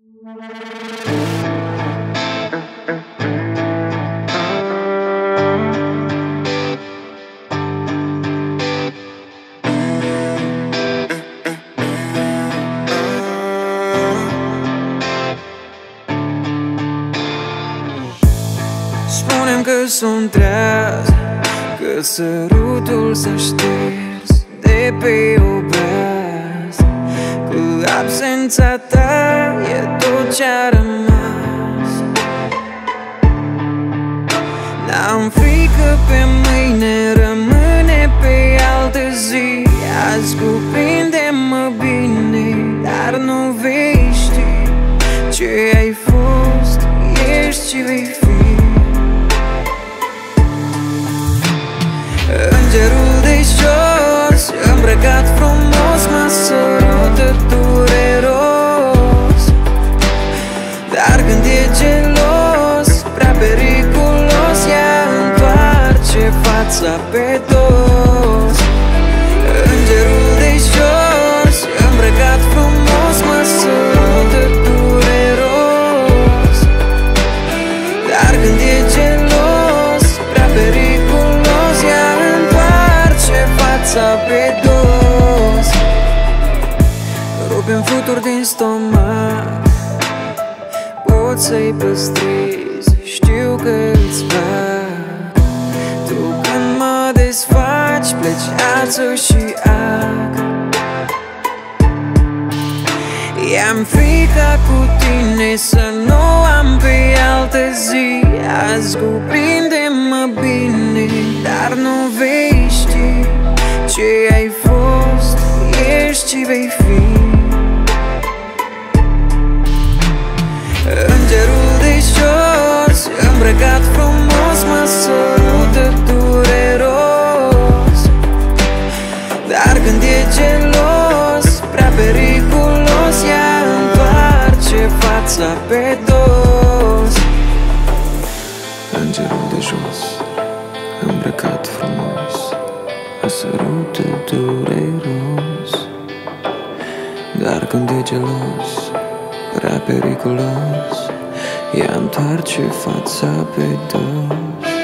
Spune-mi că sunt treaz, că sărutul s-a șters de pe obraz, că absența ta e tot ce-a rămas. N-am frică pe mâine, rămâne pe altă zi. Azi cuprinde-mă bine, dar nu vei ști ce ai fost, ești și vei fi. Îngerul de jos, îmbrăcat frumos, mă sărută dureros. Dar când e gelos, prea periculos, ea întoarce fața pe dos. Îngerul de jos, îmbrăcat frumos, mă sărută dureros. Dar când e gelos, prea periculos, ea întoarce fața pe dos. Rupem fluturi din stomac, pot să-i păstrezi, știu că îți plac. Tu când mă desfaci, pleci ață și ac. I-am frica cu tine să nu am pe altă zi. Azi cuprinde-mă bine, dar nu vei ști ce ai fost, ești și vei fi. Îngerul de jos, îmbrăcat frumos, mă sărută dureros. Dar când e gelos, prea periculos, ea întoarce fața pe dos. Îngerul de jos, îmbrăcat frumos, mă sărută dureros. Dar când e gelos, prea periculos, ea întoarce fața pe dos.